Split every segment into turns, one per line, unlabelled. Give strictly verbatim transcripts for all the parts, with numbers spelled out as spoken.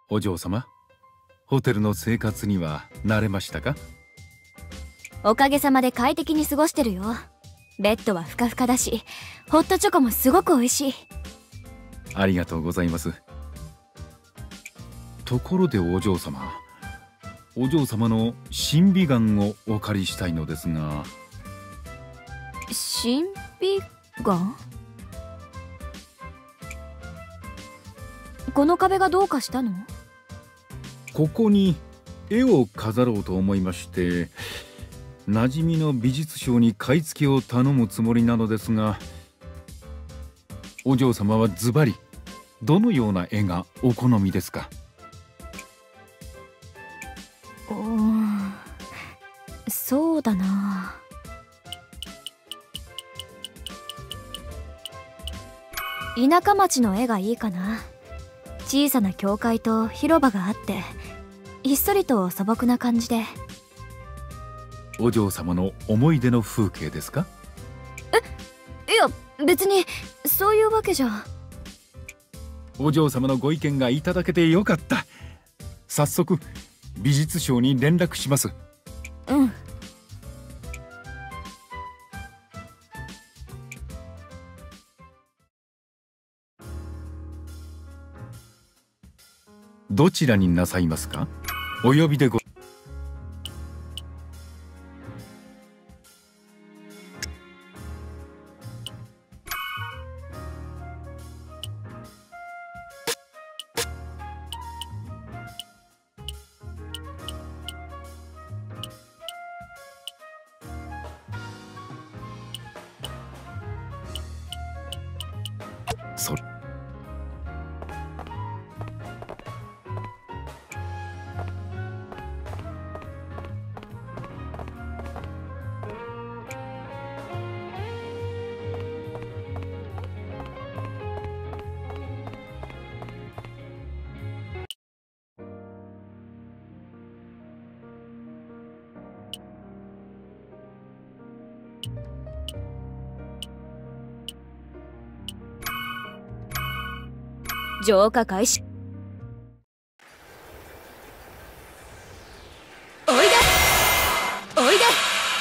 お嬢様、ホテルの生活には慣れましたか？
おかげさまで快適に過ごしてるよ。ベッドはふかふかだし、ホットチョコもすごく美味しい。
ありがとうございます。ところでお嬢様、お嬢様の審美眼をお借りしたいのですが。
審美眼？この壁がどうかしたの？
ここに絵を飾ろうと思いまして、馴染みの美術商に買い付けを頼むつもりなのですが、お嬢様はズバリどのような絵がお好みですか？
うーん、そうだな。田舎町の絵がいいかな。小さな教会と広場があって、ひっそりと素朴な感じで。
お嬢様の思い出の風景ですか？
え、いや別にそういうわけじゃ。
お嬢様のご意見がいただけてよかった。早速美術商に連絡します。
うん。
どちらになさいますか？お呼びでごそれ
浄化開始。おいでおいで。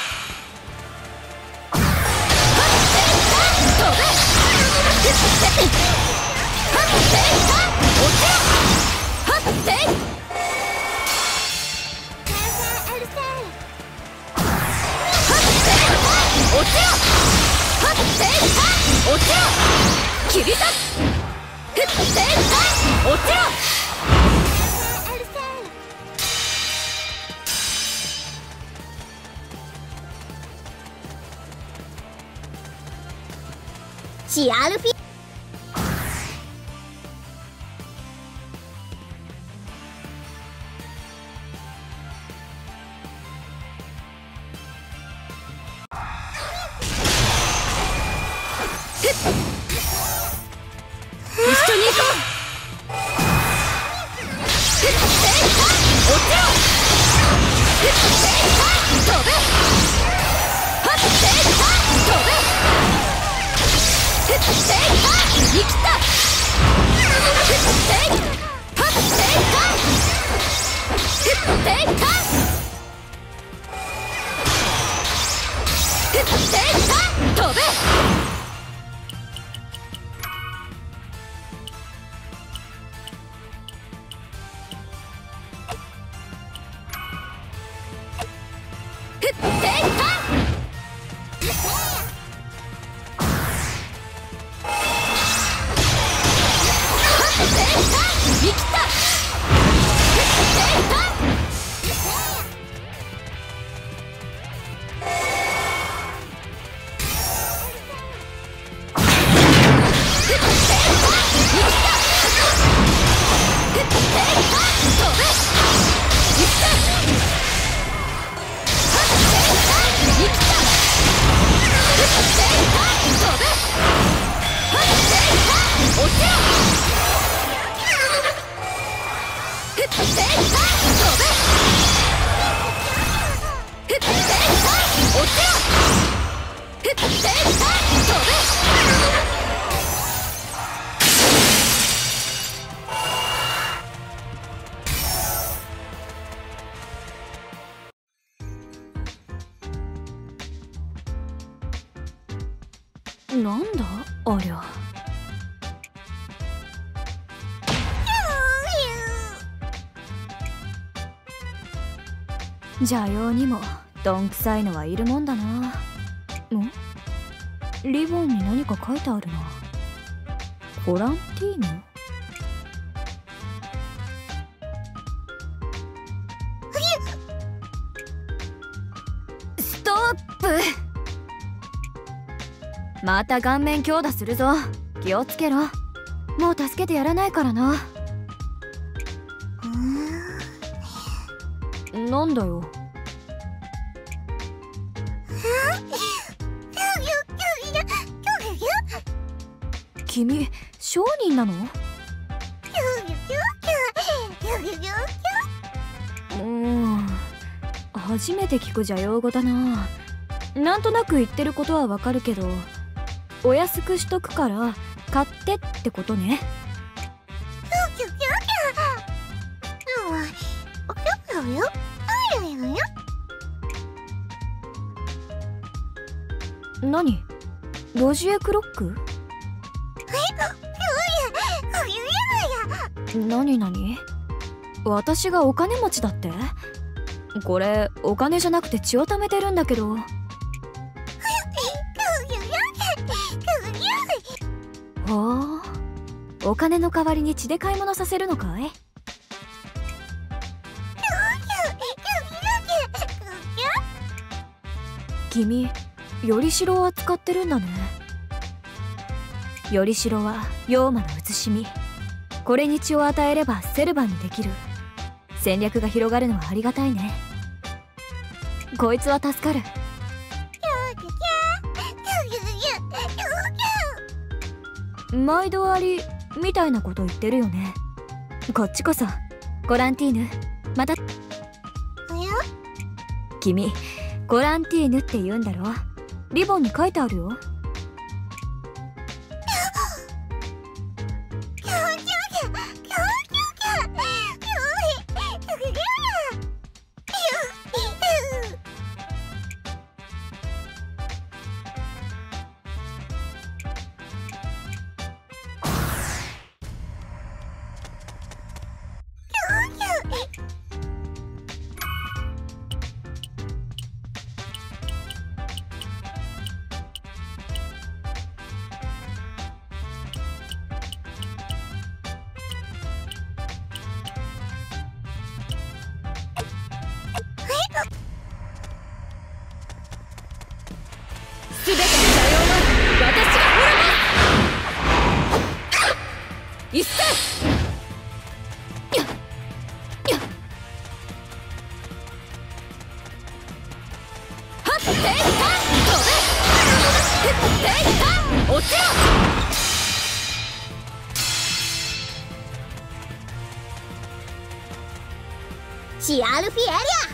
切り裂落ちろ。シアルフィ一緒に行こう。 ありゃ。邪妖にもどんくさいのはいるもんだな。ん？リボンに何か書いてあるな。コランティーヌ？ストップ！また顔面強打するぞ。気をつけろ。もう助けてやらないからな。なんだよ。君、商人なの？うん、初めて聞く邪妖語だな。なんとなく言ってることはわかるけど、お安くしとくから買ってってことね。何？ロジエクロック？何何？私がお金持ちだって？これお金じゃなくて血を貯めてるんだけど。ほう、お金の代わりに血で買い物させるのかい？君、よりしろを扱ってるんだね。よりしろは妖魔の写しみ。これに血を与えればセルバンにできる。戦略が広がるのはありがたいね。こいつは助かる。毎度ありみたいなこと言ってるよね。こっちこそコランティーヌ、また。君、コランティーヌって言うんだろ。リボンに書いてあるよ。すべての邪妖は私が滅ぼす。一斉やっやっはっていった飛べふっていった落ちろ。シアルフィエリア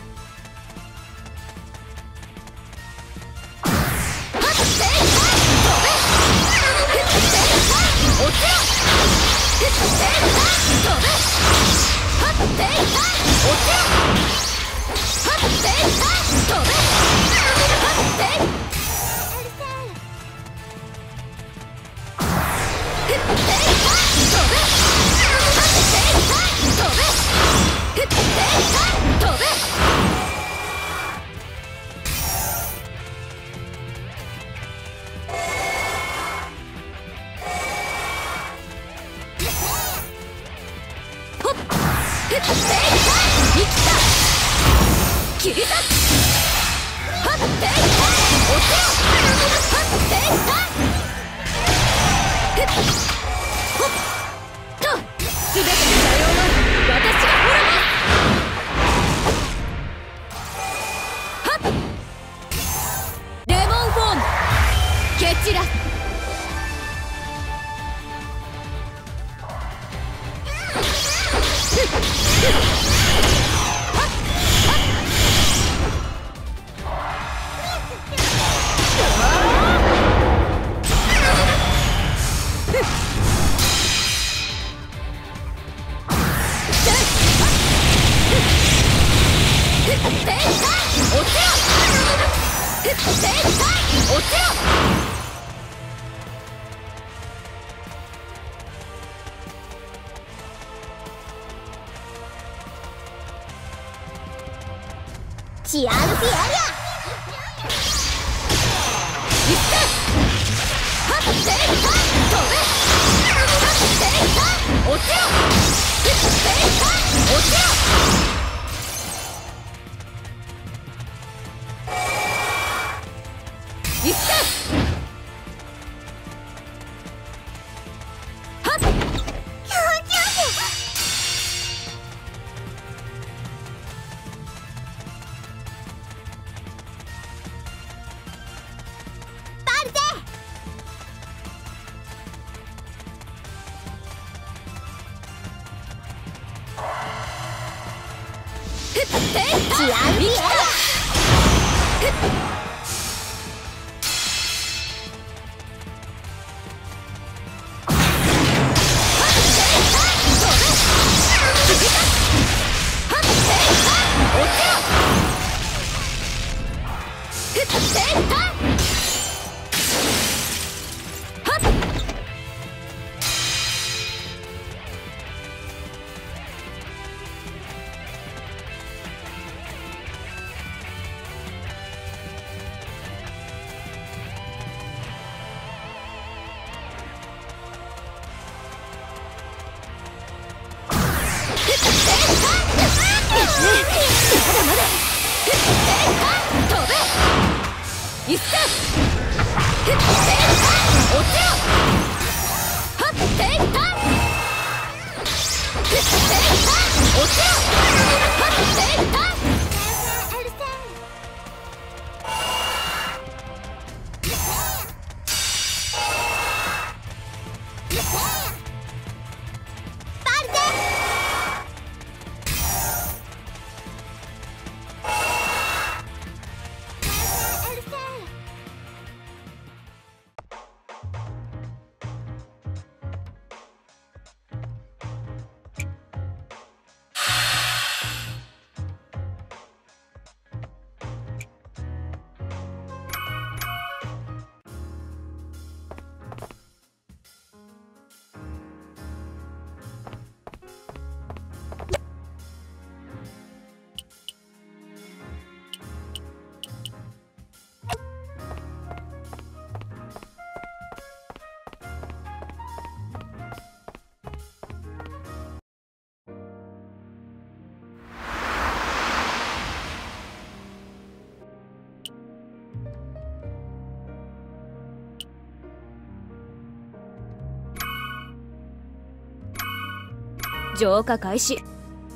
切り裂く。はっていった落ちろ。はっていったほっと。すべての邪妖は私が滅ぼす。はっデモンフォーム蹴散らす。
シアルピエリアいってはっせいか飛べはっせいか落ちろいってか落ちろいってはっ気持ちよし治安ビエリア
浄化開始。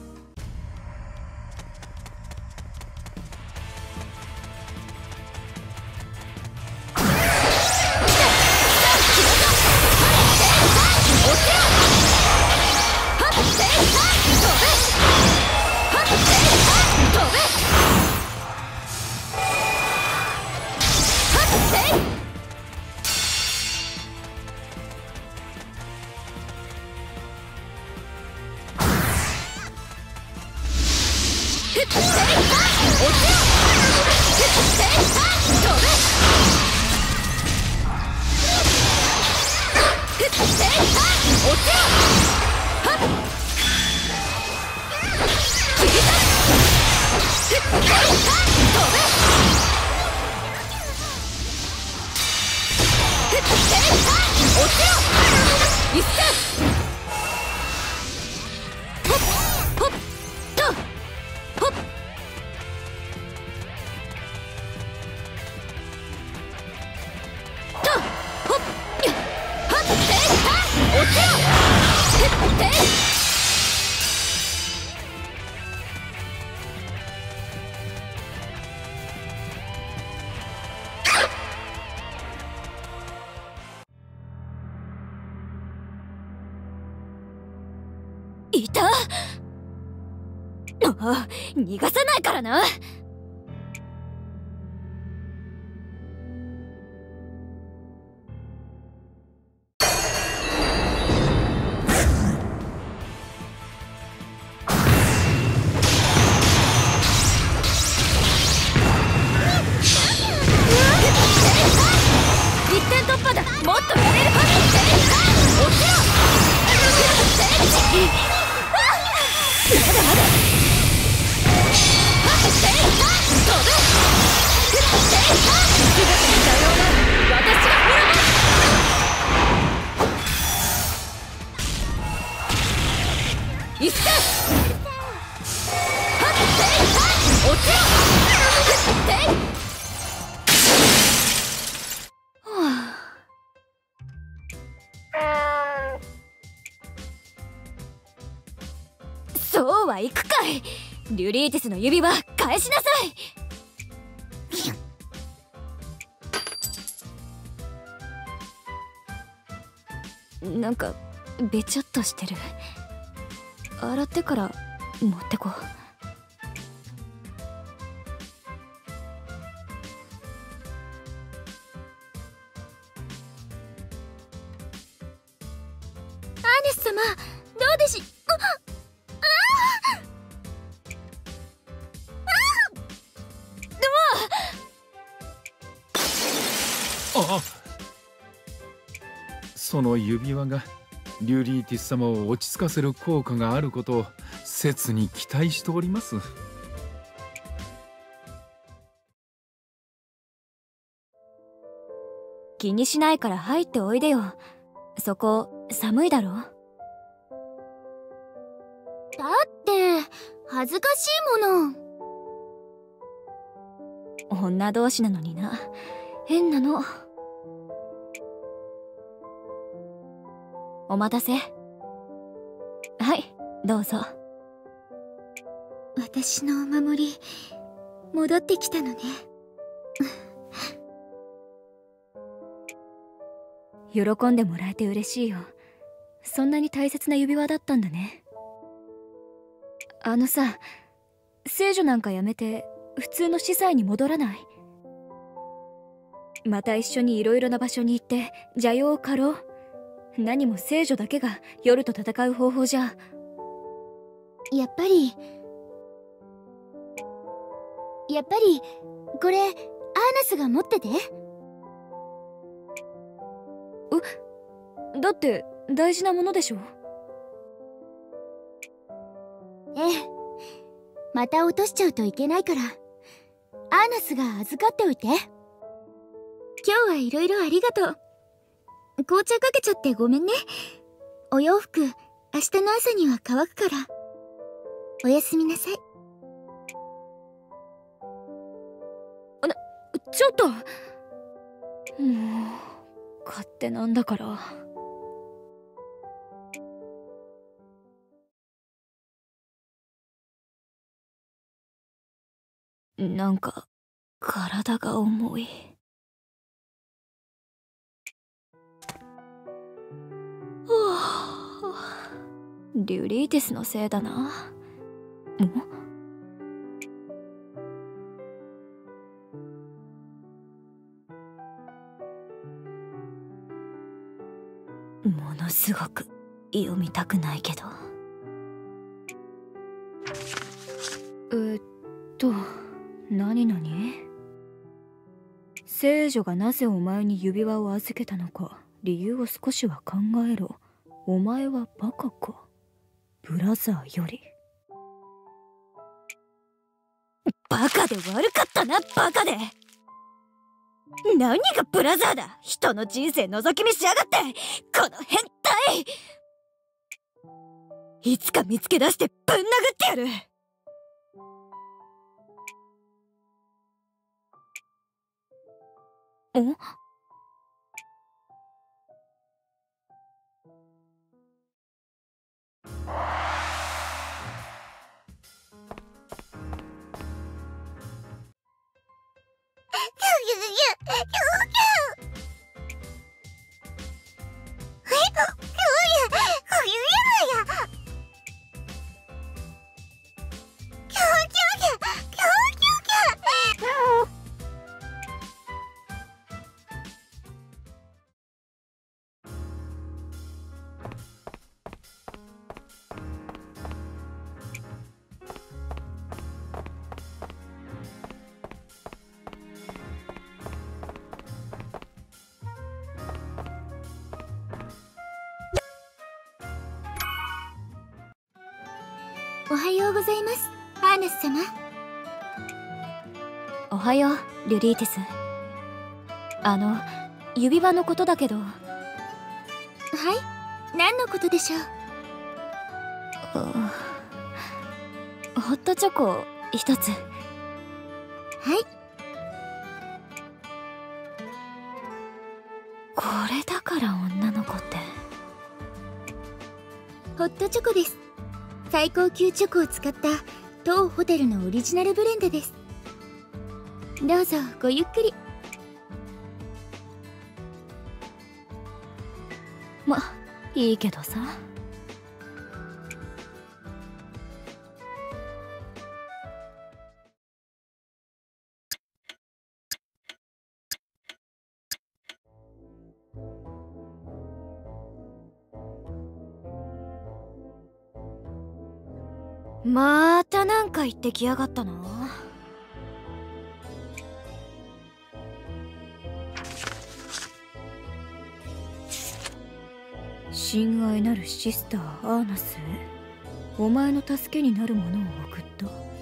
いた。ああ、逃がさないからな。一点突破だ。もっとやれるはず。落ちろ。まだまだ。 そうはいくかい。リュリーティスの指輪返しなさい。なんかべちゃっとしてる。洗ってから持ってこう。
アーネス様、どうでしあ
ああ、その指輪がリュリーティス様を落ち着かせる効果があることを切に期待しております。
気にしないから入っておいでよ。そこ寒いだろ。
だって恥ずかしいもの。
女同士なのにな。変なの。お待たせ。はい、どうぞ。
私のお守り戻ってきたのね。
喜んでもらえて嬉しいよ。そんなに大切な指輪だったんだね。あのさ、聖女なんかやめて普通の司祭に戻らない？また一緒にいろいろな場所に行って邪妖を狩ろう。何も聖女だけが夜と戦う方法じゃ。
やっぱりやっぱりこれアーナスが持ってて。
うだって大事なものでしょ。
ええ、また落としちゃうといけないからアーナスが預かっておいて。今日はいろいろありがとう。紅茶かけちゃってごめんね。お洋服明日の朝には乾くから。おやすみなさい。
な、ちょっともう勝手なんだから。なんか体が重い。リュリーティスのせいだな。ん？ものすごく読みたくないけど。えっと何何？聖女がなぜお前に指輪を預けたのか理由を少しは考えろ。お前はバカか？ブラザーより。バカで悪かったな、バカで。何がブラザーだ。人の人生覗き見しやがって、この変態。いつか見つけ出してぶん殴ってやる。ん？
おはようございます、アーナス様。
おはよう、リュリーティス。あの、指輪のことだけど。
はい、何のことでしょう？
ホットチョコ一つ。
はい。
これだから女の子って。
ホットチョコです。最高級チョコを使った当ホテルのオリジナルブレンドです。どうぞごゆっくり。
ま、いいけどさ。またなんか言ってきやがったな。親愛なるシスターアーナスへ、お前の助けになるものを送った。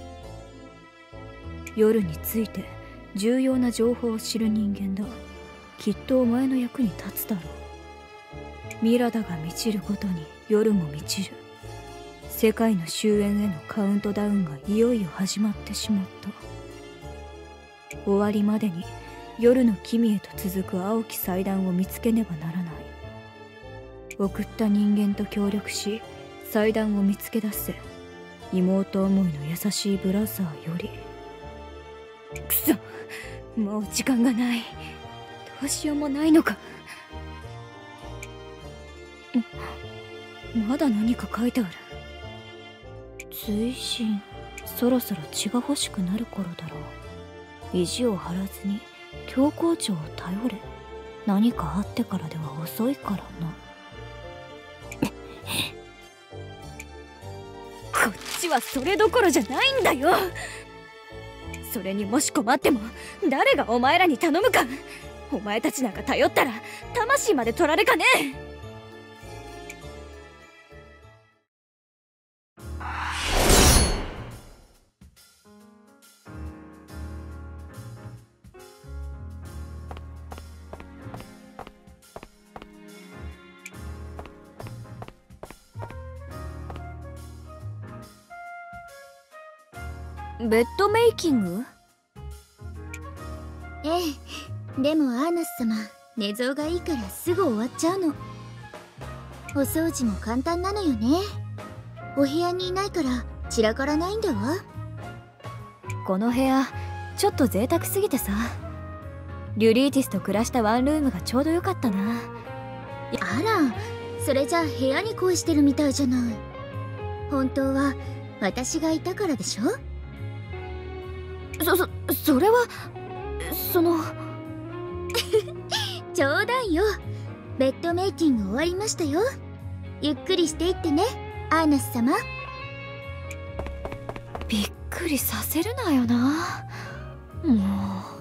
夜について重要な情報を知る人間だ。きっとお前の役に立つだろう。ミラダが満ちるごとに夜も満ちる。世界の終焉へのカウントダウンがいよいよ始まってしまった。終わりまでに夜の君へと続く青き祭壇を見つけねばならない。送った人間と協力し祭壇を見つけ出せ。妹思いの優しいブラザーより。くそ、もう時間がない。どうしようもないのか。まだ何か書いてある。追伸、そろそろ血が欲しくなる頃だろう。意地を張らずに教皇庁を頼れ。何かあってからでは遅いからな。こっちはそれどころじゃないんだよ。それにもし困っても誰がお前らに頼むか。お前たちなんか頼ったら魂まで取られかねえ。ベッドメイキング？
ええ、でもアーナス様、寝相がいいからすぐ終わっちゃうの。お掃除も簡単なのよね。お部屋にいないから散らからないんだわ。
この部屋ちょっと贅沢すぎてさ。リュリーティスと暮らしたワンルームがちょうどよかったな。
あら、それじゃあ部屋に恋してるみたいじゃない。本当は私がいたからでしょ。
そ、そ、それは、その
冗談よ。ベッドメイキング終わりましたよ。ゆっくりしていってね、アーナス様。
びっくりさせるなよな。もう。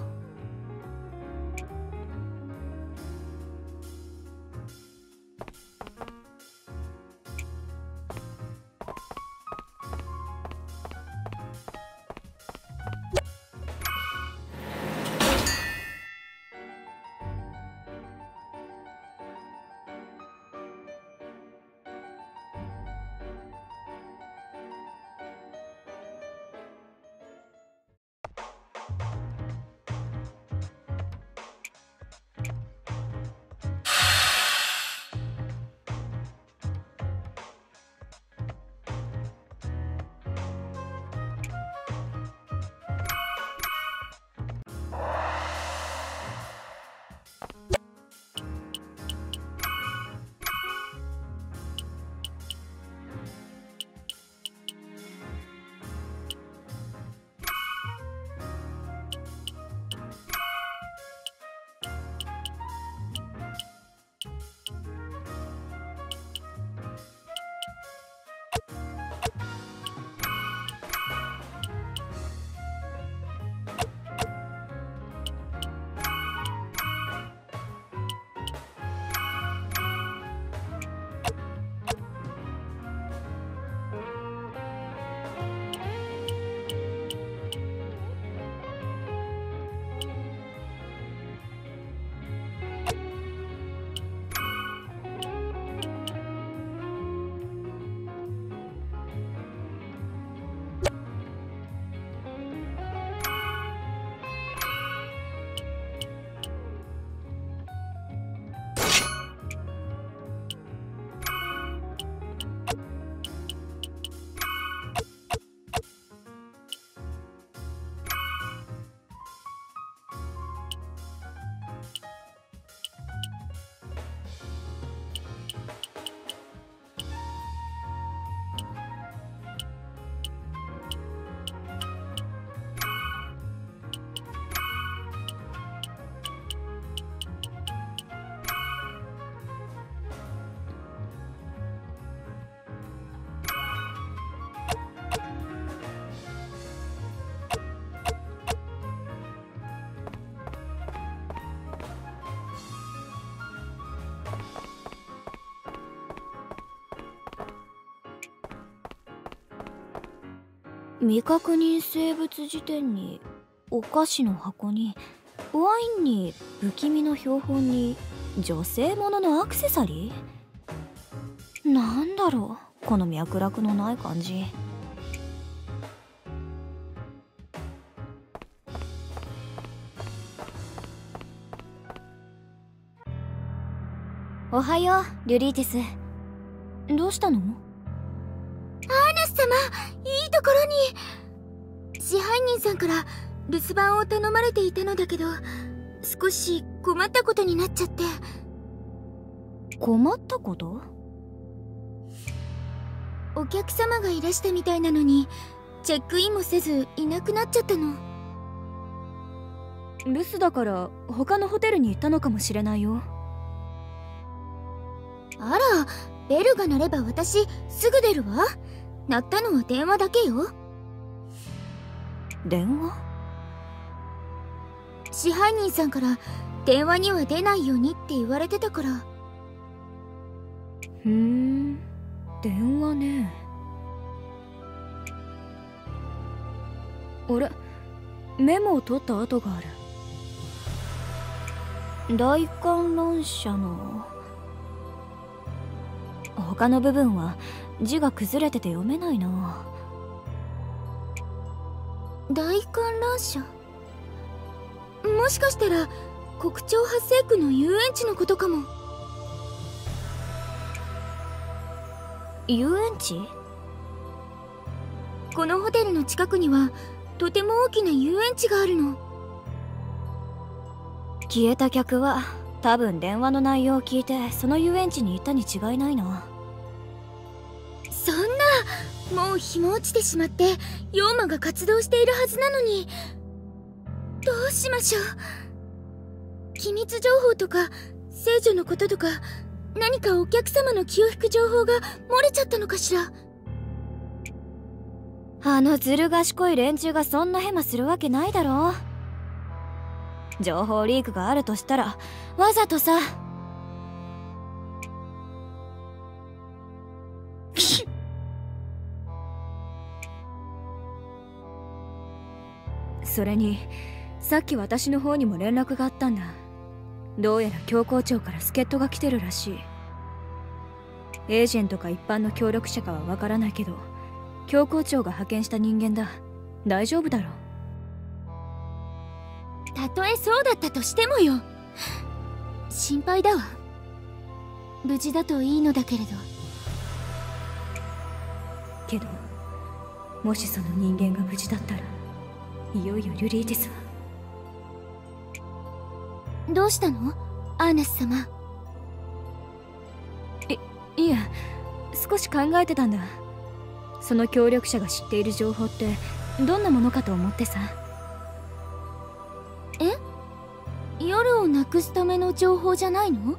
未確認生物辞典にお菓子の箱にワインに不気味の標本に女性もののアクセサリー。なんだろうこの脈絡のない感じ。おはようリュリーティス。どうしたの？
アーナス様、いいところに。支配人さんから留守番を頼まれていたのだけど、少し困ったことになっちゃって。
困ったこと？
お客様がいらしたみたいなのにチェックインもせずいなくなっちゃったの。
留守だから他のホテルに行ったのかもしれないよ。
あら、ベルが鳴れば私すぐ出るわ。鳴ったのは電話だけよ。
電話？
支配人さんから電話には出ないようにって言われてたから。
ふーん、電話ね。あれ、メモを取った跡がある。大観覧車の他の部分は字が崩れてて読めないな。
大観覧車？もしかしたら国鳥発生区の遊園地のことかも。
遊園地？
このホテルの近くにはとても大きな遊園地があるの。
消えた客は多分電話の内容を聞いてその遊園地に行ったに違いないな。
そんな、もう日も落ちてしまって妖魔が活動しているはずなのに。どうしましょう。機密情報とか聖女のこととか何かお客様の気を引く情報が漏れちゃったのかしら。
あのずる賢い連中がそんなヘマするわけないだろう。情報リークがあるとしたらわざとさ。それにさっき私の方にも連絡があったんだ。どうやら教皇庁から助っ人が来てるらしい。エージェントか一般の協力者かはわからないけど教皇庁が派遣した人間だ。大丈夫だろう。
たとえそうだったとしてもよ。心配だわ。無事だといいのだけれど。
けどもしその人間が無事だったらいよいよリュリーティスは。
どうしたのアーナス様。
いいえ、少し考えてたんだ。その協力者が知っている情報ってどんなものかと思ってさ。
え？夜をなくすための情報じゃないの？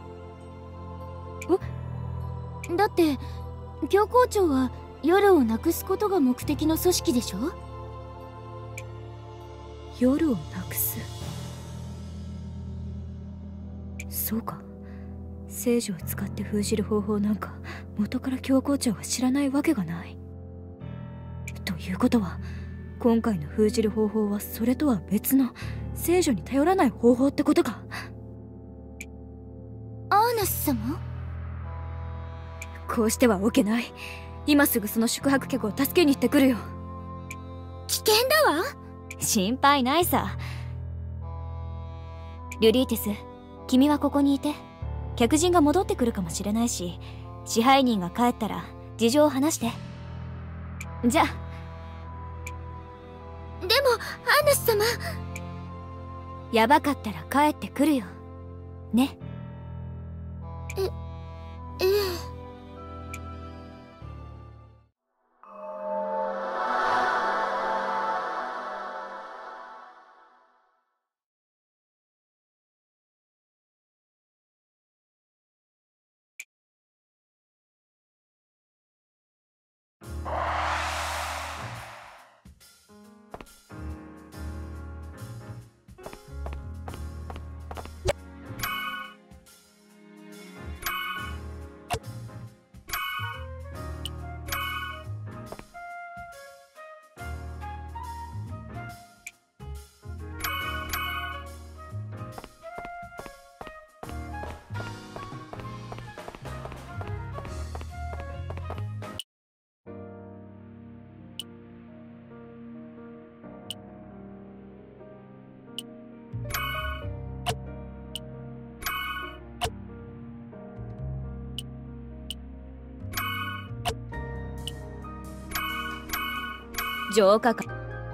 え？
だって教皇庁は夜をなくすことが目的の組織でしょ？
夜をなくす。そうか。聖女を使って封じる方法なんか元から教皇庁が知らないわけがない。ということは今回の封じる方法はそれとは別の聖女に頼らない方法ってことか。
アーナス様？
こうしてはおけない。今すぐその宿泊客を助けに行ってくるよ。
危険だわ。
心配ないさ。リュリーティス、君はここにいて。客人が戻ってくるかもしれないし、支配人が帰ったら事情を話して。じゃあ。
でもアーナス様、
やばかったら帰ってくるよね。
え、ええ。
浄化か。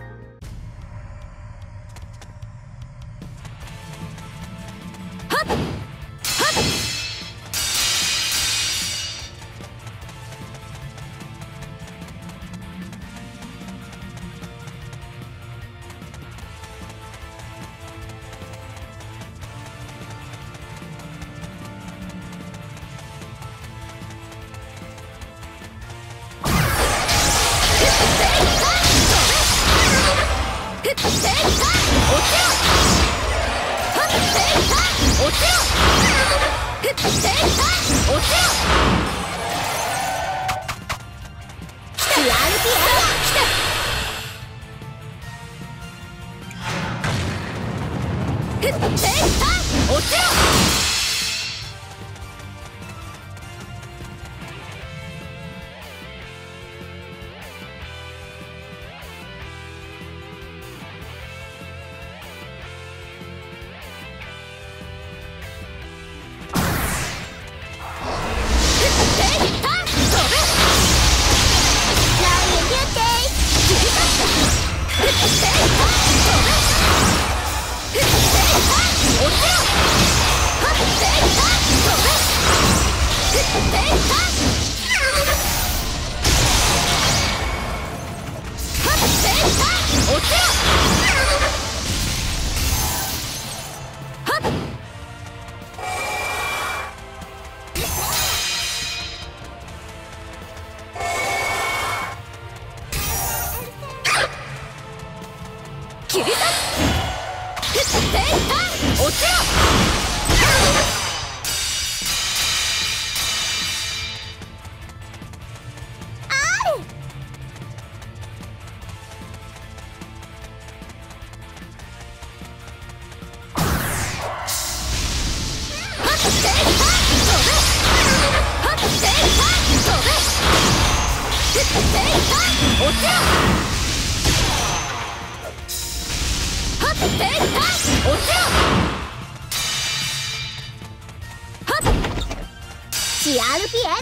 シアルピエリア。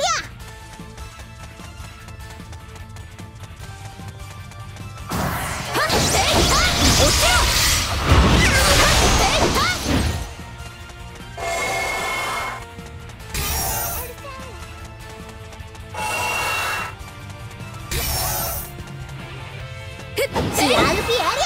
シアルピエリア。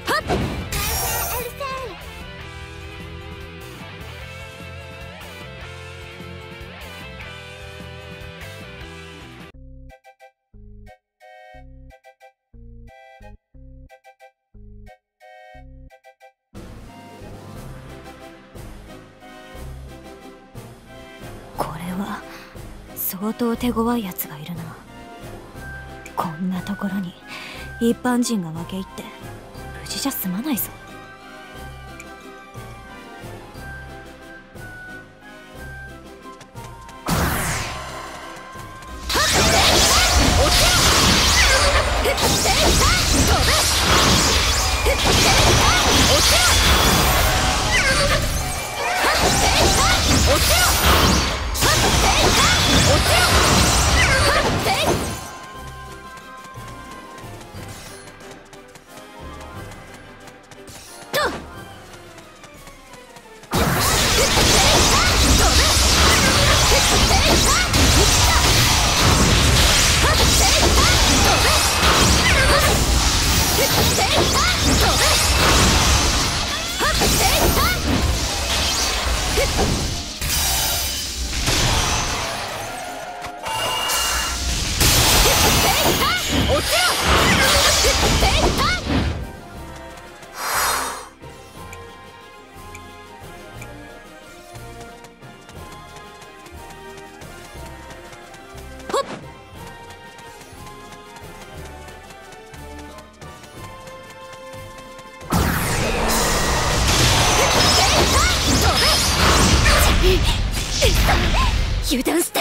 これは相当手強いやつがいるな。こんなところに一般人が分け入って無事じゃ済まないぞ。油断した。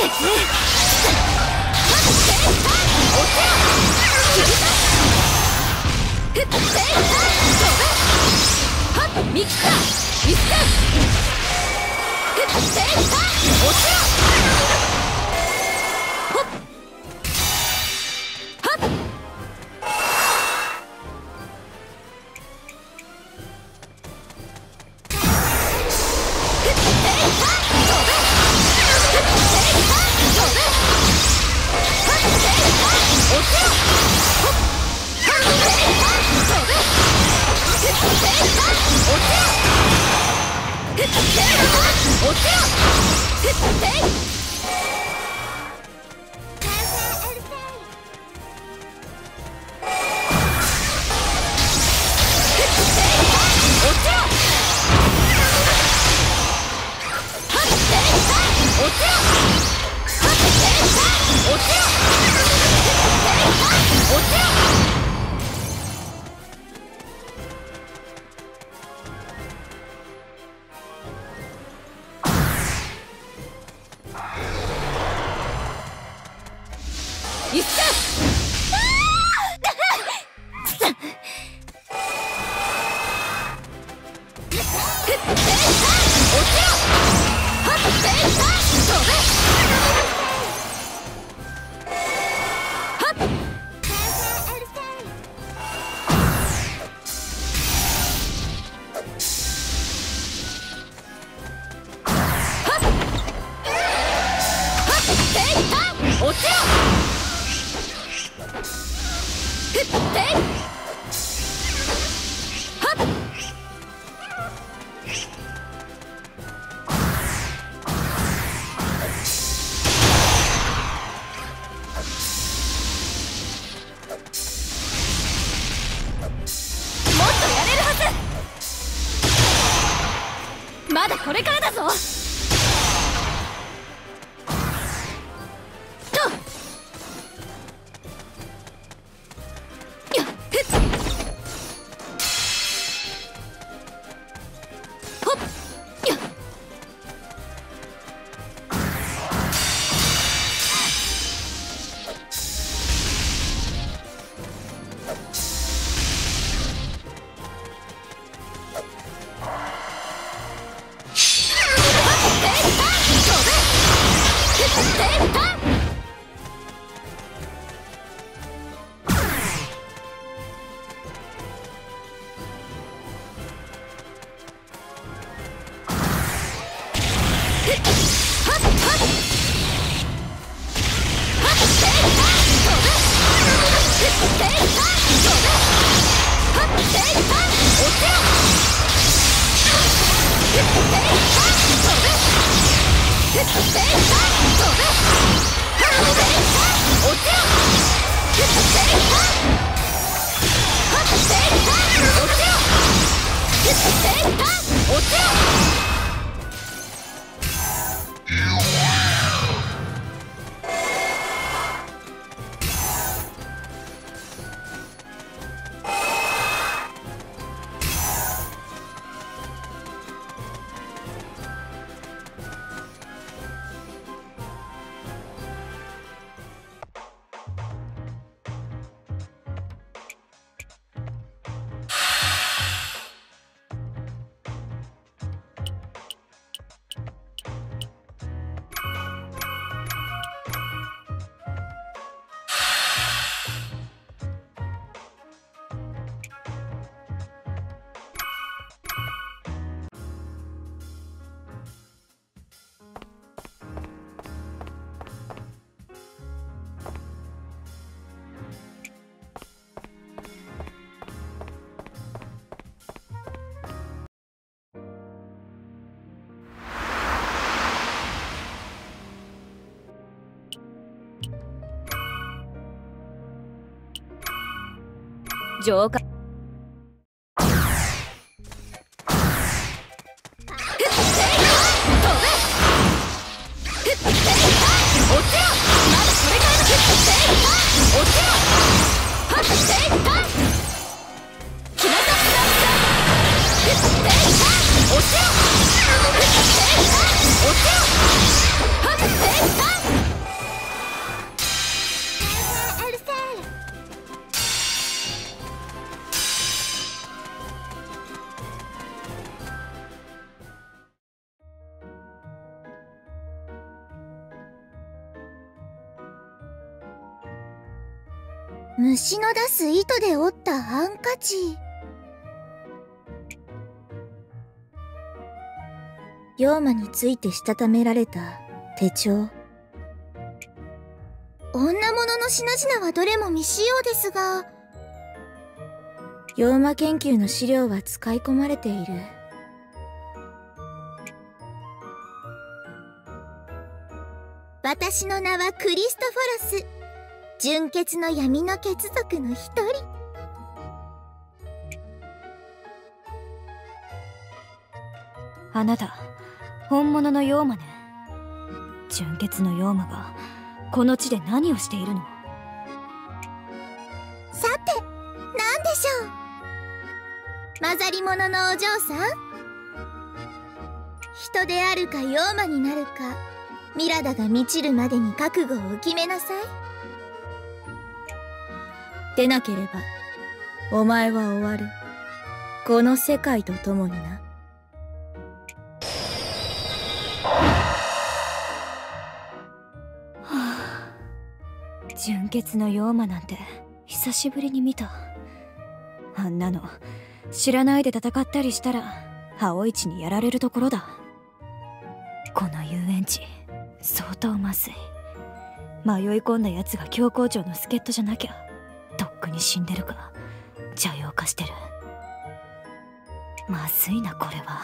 まだこれからだぞ。浄化落ちろ
虫の出す糸で織ったハンカチ。妖魔についてしたためられた手帳。女物の品々はどれも未使用ですが、妖魔研究の資料は使い込まれている。私の名はクリストフォロス、純血の闇の血族の一人。
あなた本物の妖魔ね。純血の妖魔がこの地で何をしているの？
さて、何でしょう。混ざり物のお嬢さん、人であるか妖魔になるか、ミラダが満ちるまでに覚悟を決めなさい。でなければお前は終わる。この世界と共にな。
純血の妖魔なんて久しぶりに見た。あんなの知らないで戦ったりしたら青一にやられるところだ。この遊園地相当まずい。迷い込んだやつが教皇庁の助っ人じゃなきゃとっくに死んでるか邪妖化してる。まずいなこれは。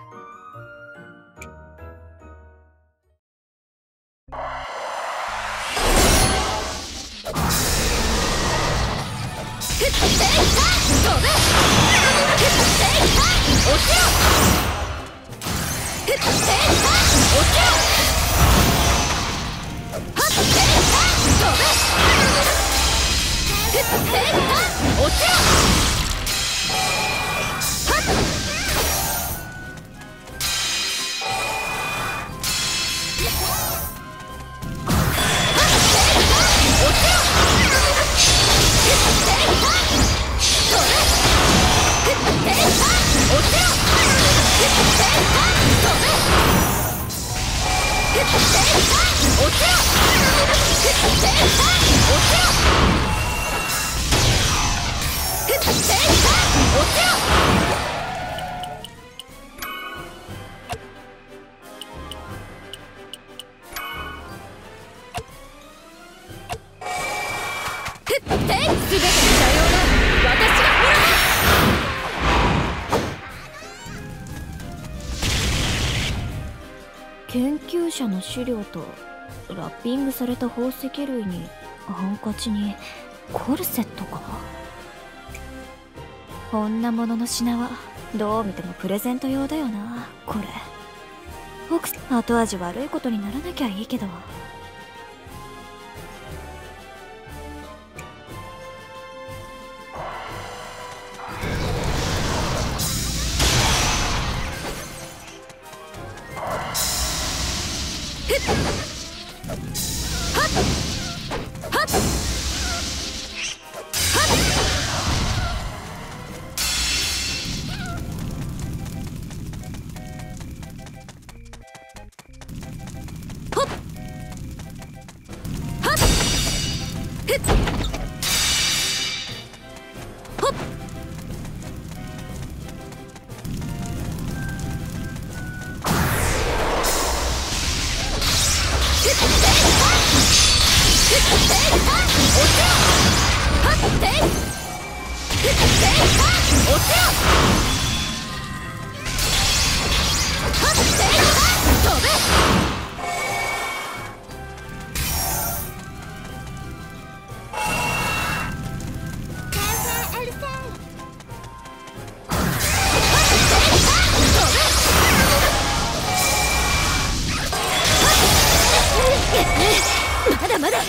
研究者の資料とラッピングされた宝石類にハンカチにコルセットか。こんなものの品はどう見てもプレゼント用だよなこれ。奥さん後味悪いことにならなきゃいいけど。まだまだ。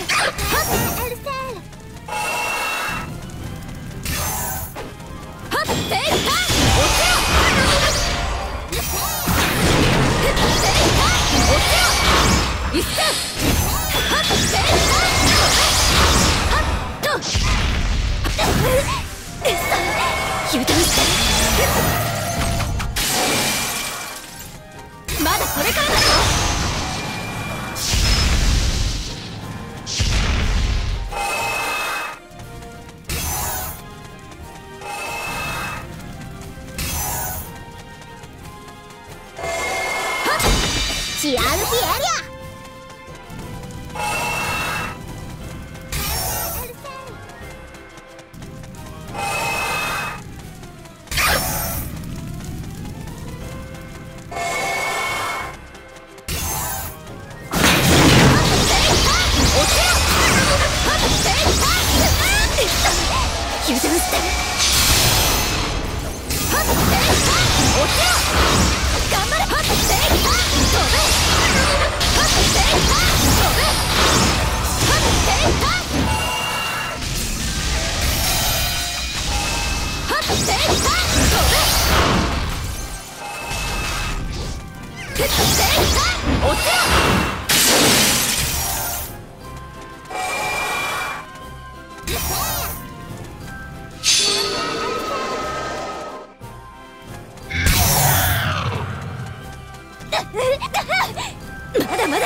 まだこれからだよ。
シアンティエリア。まだまだ。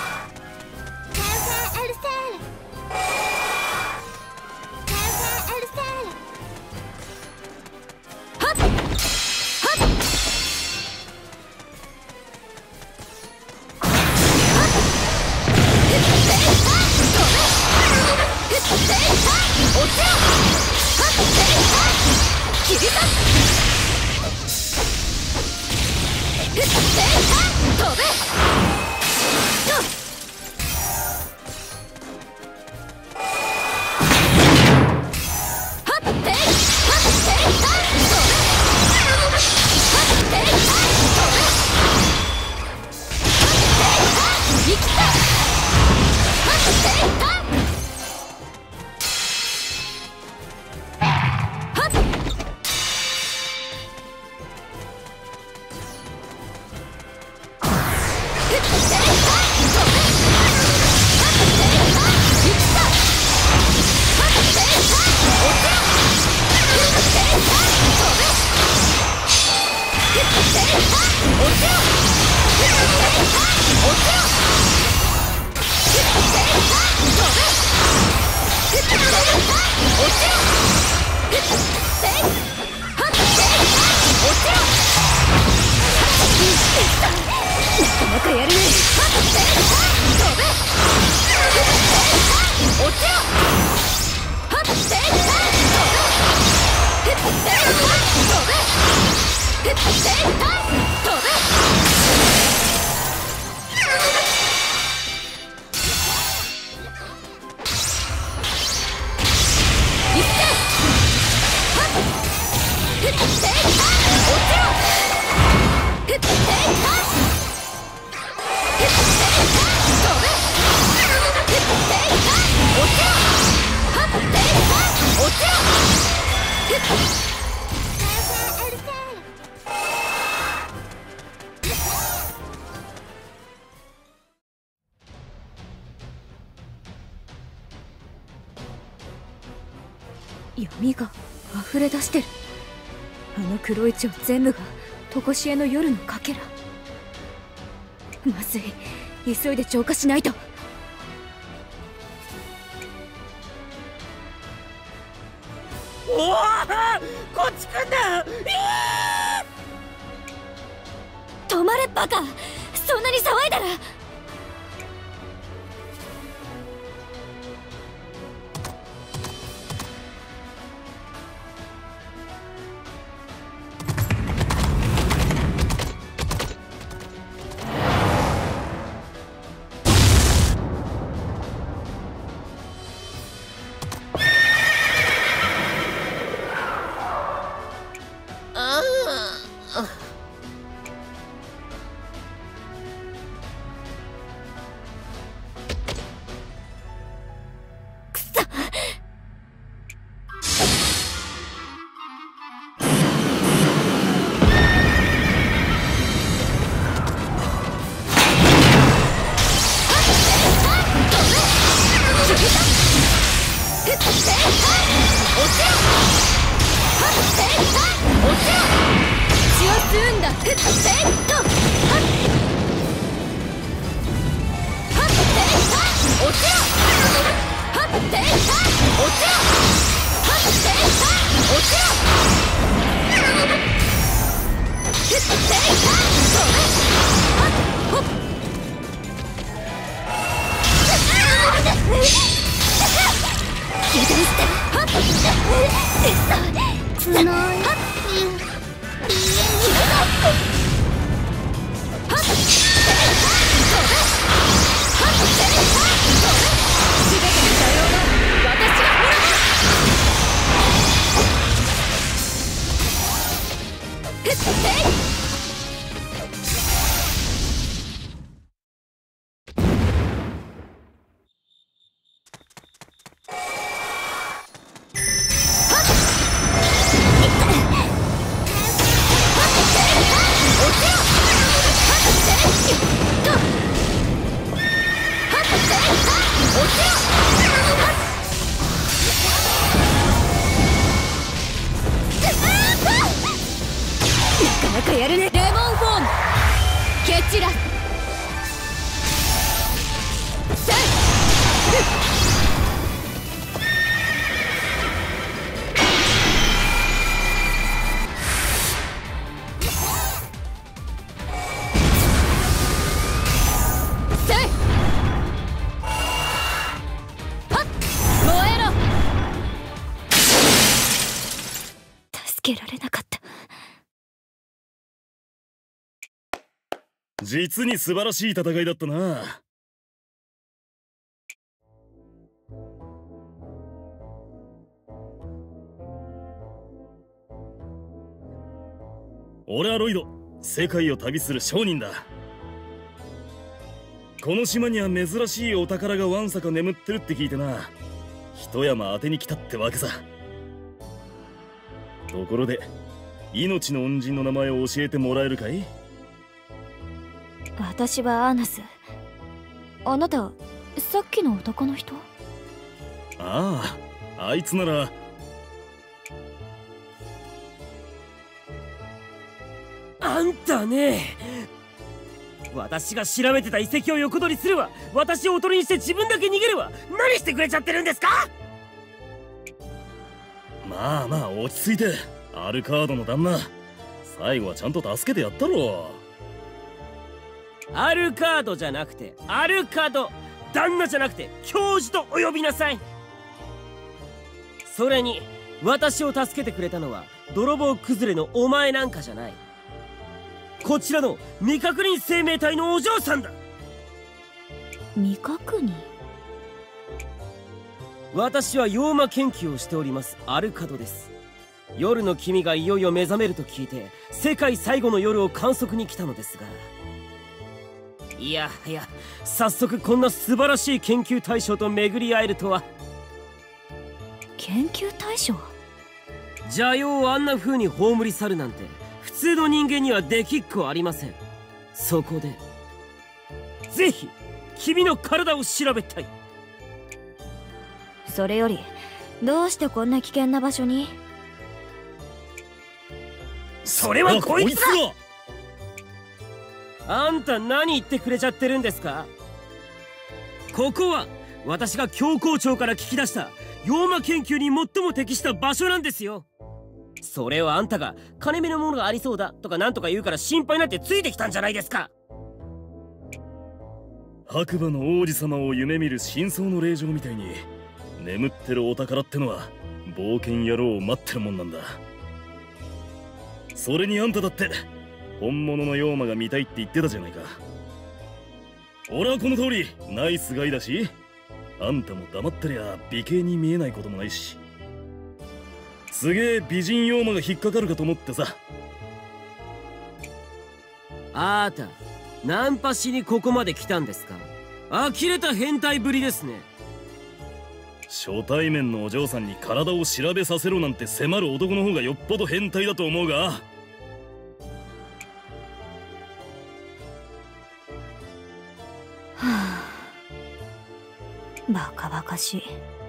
なかやるね。闇が溢れ出してる。あの黒い蝶全部が常しえの夜のかけら。まずい、急いで浄化しないと。
おお、こっち来んな。
止まれバカ、そんなに騒いだら。 ちら助けられなかった。
実に素晴らしい戦いだったな。俺はロイド、世界を旅する商人だ。この島には珍しいお宝がわんさか眠ってるって聞いてな、一山当てに来たってわけさ。ところで、命の恩人の名前を教えてもらえるかい？
私はアーナス。あなた、さっきの男の人？
ああ、あいつなら。
あんたね、私が調べてた遺跡を横取りするわ、私をおとりにして自分だけ逃げるわ、何してくれちゃってるんですか？
まあまあ落ち着いて、アルカードの旦那、最後はちゃんと助けてやったろ。
アルカードじゃなくてアルカド、旦那じゃなくて教授とお呼びなさい。それに私を助けてくれたのは泥棒崩れのお前なんかじゃない、こちらの未確認生命体のお嬢さんだ。
未確認？
私は妖魔研究をしておりますアルカドです。夜の君がいよいよ目覚めると聞いて、世界最後の夜を観測に来たのですが、いやはや早速こんな素晴らしい研究対象と巡り合えるとは。
研究対象？
邪妖をあんな風に葬り去るなんて普通の人間にはできっこありません。そこでぜひ君の体を調べたい。
それよりどうしてこんな危険な場所に？
それはこいつだ。あんた何言ってくれちゃってるんですか？ここは私が教皇庁から聞き出した妖魔研究に最も適した場所なんですよ。それをあんたが金目のものがありそうだとかなんとか言うから心配になってついてきたんじゃないですか。
白馬の王子様を夢見る真相の霊場みたいに眠ってるお宝ってのは冒険野郎を待ってるもんなんだ。それにあんただって本物の妖魔が見たいって言ってたじゃないか。俺はこの通りナイスガイだし、あんたも黙ってりゃ美形に見えないこともないし、すげえ美人妖魔が引っかかるかと思ってさ。
あーた、ナンパしにここまで来たんですか？呆れた変態ぶりですね。
初対面のお嬢さんに体を調べさせろなんて迫る男の方がよっぽど変態だと思うが。
はあ、バカバカしい。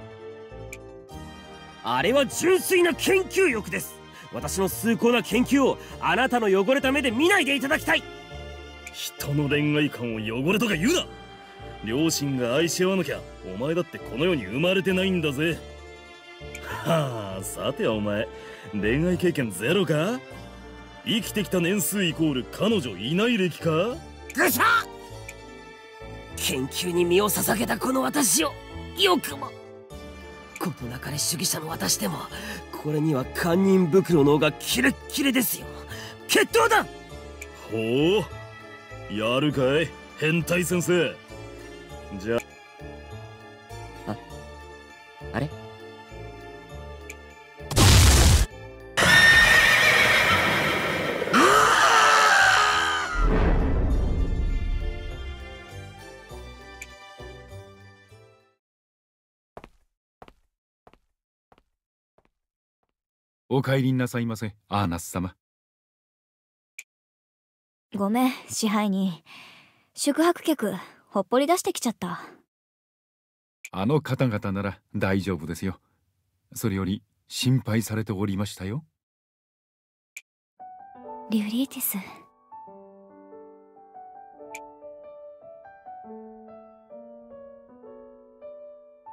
あれは純粋な研究欲です。私の崇高な研究をあなたの汚れた目で見ないでいただきたい。
人の恋愛観を汚れとか言うな。両親が愛し合わなきゃお前だってこの世に生まれてないんだぜ。はあ、さてはお前恋愛経験ゼロか？生きてきた年数イコール彼女いない歴か？
ぐしゃ！研究に身を捧げたこの私をよくも。事なかれ主義者の私でもこれには堪忍袋の緒がキレッキレですよ。決闘だ。
ほう、やるかい変態先生。じゃ
あ、あれ？
お帰りなさいませ、アーナス様。
ごめん、支配人。宿泊客ほっぽり出してきちゃった。
あの方々なら大丈夫ですよ。それより心配されておりましたよ。
リュリーティス。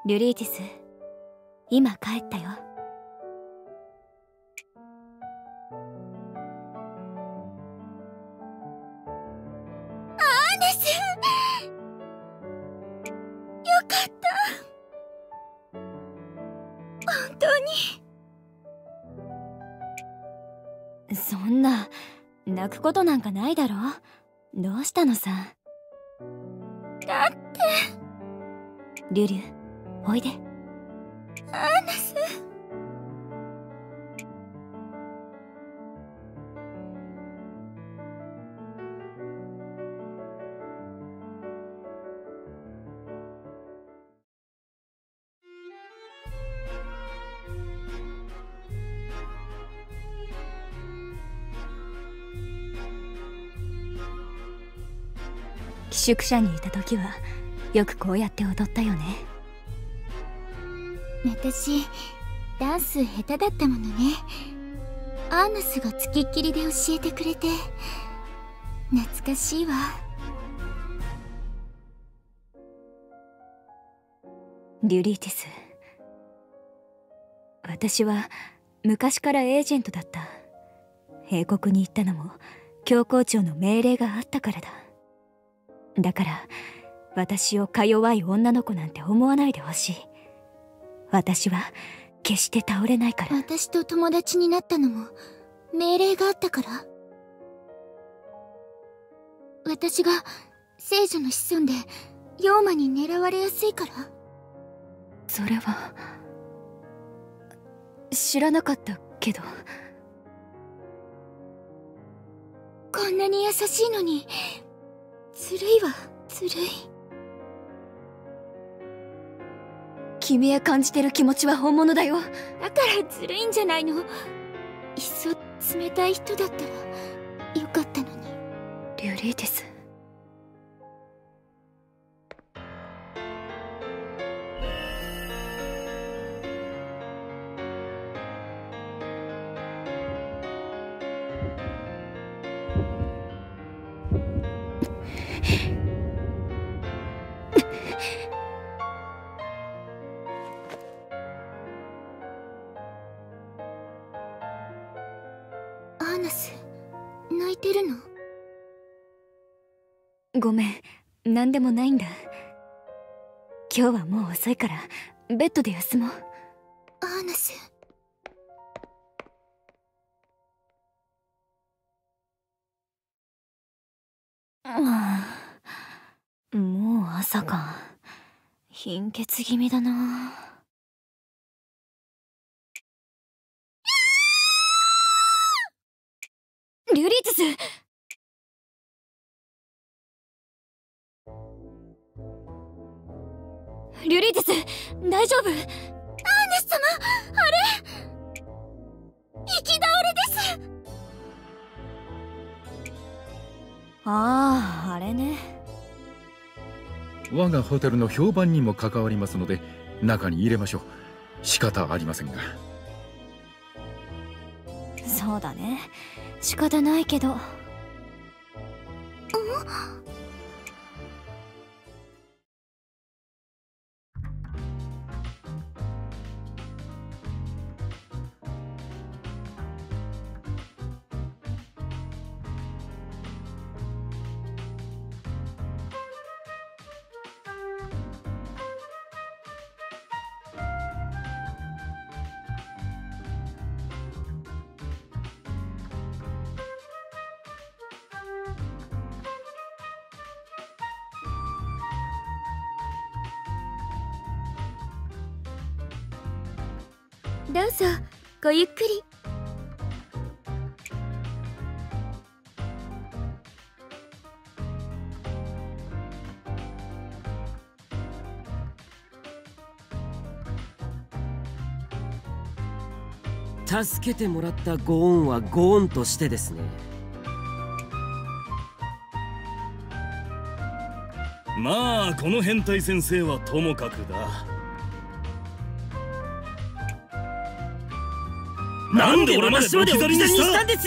リュリーティス、今帰ったよ。そんな泣くことなんかないだろ。どうしたのさ。
だって
リュリュ、おいで。
アーナス。
寄宿舎にいた時はよくこうやって踊ったよね。
私ダンス下手だったものね。アーナスがつきっきりで教えてくれて懐かしいわ。
リュリーティス、私は昔からエージェントだった。英国に行ったのも教皇庁の命令があったからだ。だから私をか弱い女の子なんて思わないでほしい。私は決して倒れないから。
私と友達になったのも命令があったから。私が聖女の子孫で妖魔に狙われやすいから。
それは知らなかったけど。
こんなに優しいのにずるいわ、ずるい。
君へ感じてる気持ちは本物だよ。
だからずるいんじゃないの。いっそ冷たい人だったらよかったのに。
リュリーティス、
アーナス、泣いてるの？
ごめん、何でもないんだ。今日はもう遅いからベッドで休もう。
アーナス。
うん、もう朝か。貧血気味だな。リュリーティス、リュリーティス、大丈夫？アーネ
ス様、あれ行き倒れです。
ああ、あれね。
我がホテルの評判にも関わりますので中に入れましょう。仕方ありませんが。
そうだね、仕方ないけど。
どうぞごゆっくり。
助けてもらったご恩はご恩としてですね。
まあこの変態先生はともかくだ。なんで俺まで置き去りにしたんです？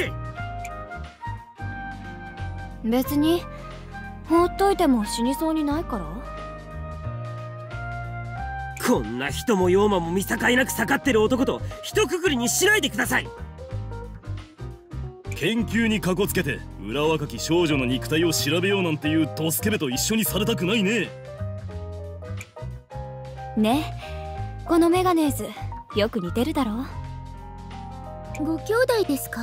別に放っといても死にそうにないから。
こんな人も妖魔も見境なく盛ってる男と一括りにしないでください。
研究にかこつけて裏若き少女の肉体を調べようなんていうドスケベと一緒にされたくないね。
ね、このメガネーズよく似てるだろ。
ご兄弟ですか？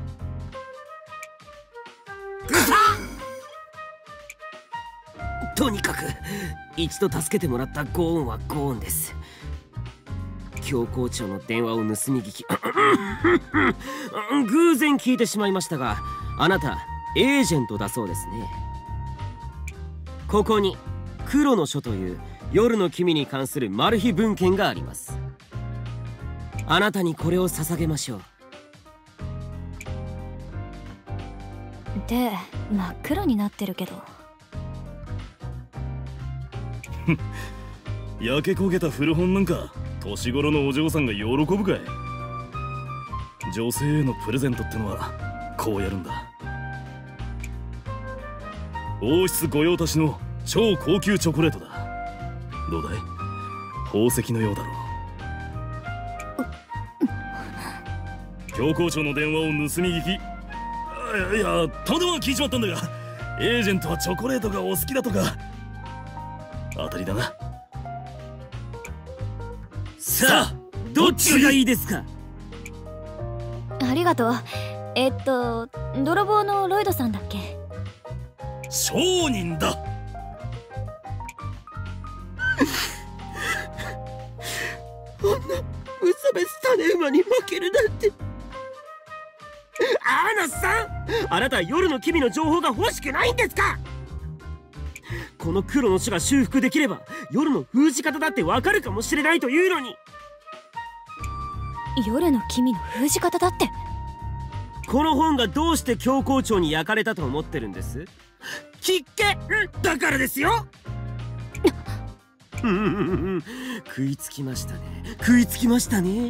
とにかく一度助けてもらったご恩はご恩です。教皇庁の電話を盗み聞き偶然聞いてしまいましたが、あなたエージェントだそうですね。ここに黒の書という夜の君に関するマル秘文献があります。あなたにこれを捧げましょう。
で、真っ黒になってるけど。
焼け焦げた古本なんか年頃のお嬢さんが喜ぶかい。女性へのプレゼントってのはこうやるんだ。王室御用達の超高級チョコレートだ。どうだい？宝石のようだろう。教皇庁の電話を盗み聞き、いやいや、たまたま聞いちまったんだが、エージェントはチョコレートがお好きだとか。当たりだな。
さあ、どっちがいいですか？
ありがとう。えっと泥棒のロイドさんだっけ？
商人だ。
こんな無差別種馬に負けるなんて。アーナスさん、あなたは夜の君の情報が欲しくないんですか？この黒の書が修復できれば夜の封じ方だってわかるかもしれないというのに。
夜の君の封じ方だって。
この本がどうして教皇庁に焼かれたと思ってるんです？きっけだからですよ。食いつきましたね、食いつきましたね。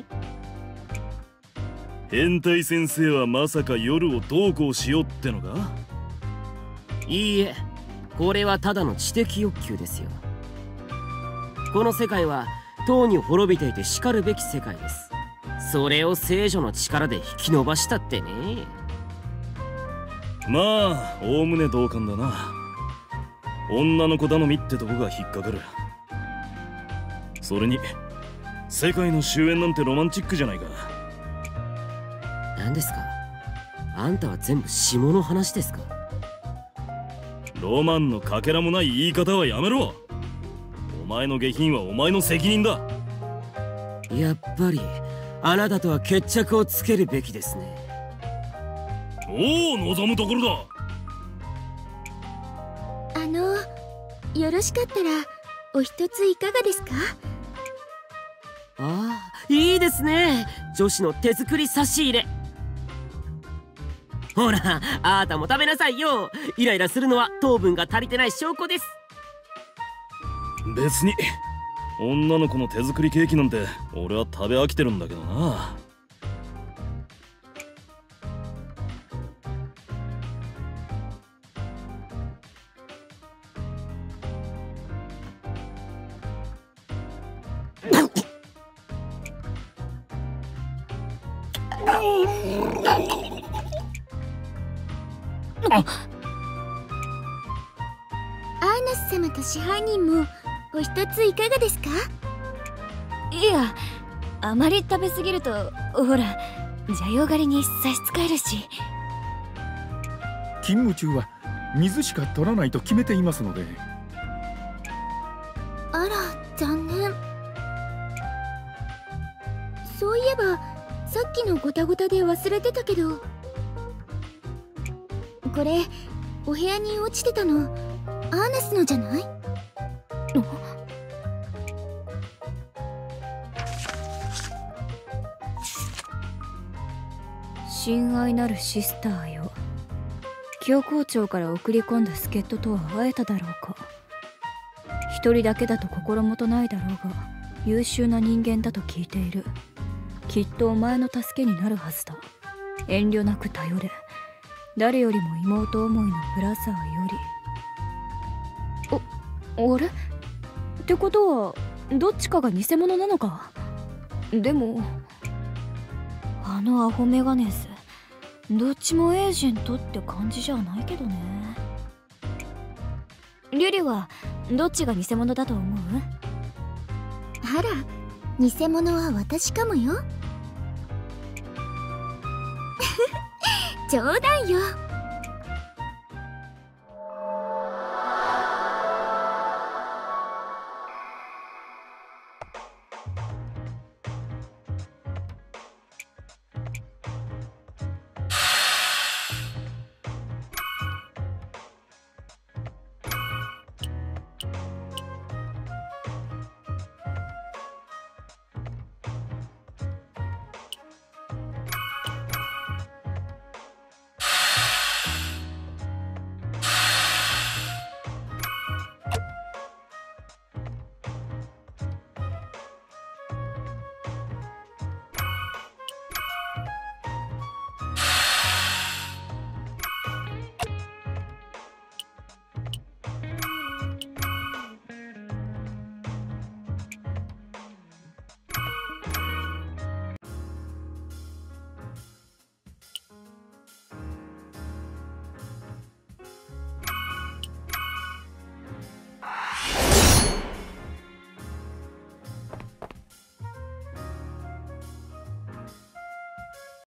変態先生はまさか夜をどうこうしようってのか？
いいえ、これはただの知的欲求ですよ。この世界はとうに滅びていてしかるべき世界です。それを聖女の力で引き伸ばしたってね。
まあおおむね同感だな。女の子頼みってとこが引っかかる。それに世界の終焉なんてロマンチックじゃないか。
何ですか？あんたは全部下の話ですか？
ロマンのかけらもない言い方はやめろ。お前の下品はお前の責任だ。
やっぱりあなたとは決着をつけるべきですね。
おお、望むところだ。
あの、よろしかったらお一ついかがですか？
ああ、いいですね。女子の手作り差し入れ。ほら、あーたも食べなさいよ。イライラするのは糖分が足りてない証拠です。
別に女の子の手作りケーキなんて俺は食べ飽きてるんだけどな。
アーナス様と支配人もお一ついかがですか？
いや、あまり食べ過ぎるとほら邪陽狩りに差し支えるし。
勤務中は水しか取らないと決めていますので。
あら、残念。そういえばさっきのゴタゴタで忘れてたけど、これお部屋に落ちてたのアーナスのじゃない？
親愛なるシスターよ、教皇庁から送り込んだ助っ人とは会えただろうか。一人だけだと心もとないだろうが優秀な人間だと聞いている。きっとお前の助けになるはずだ。遠慮なく頼れ。誰よりも妹思いのブラザーより。あ、あれってことはどっちかが偽物なのか。でもあのアホメガネズ、どっちもエージェントって感じじゃないけどね。リュリュはどっちが偽物だと思う？
あら、偽物は私かもよ。冗談よ。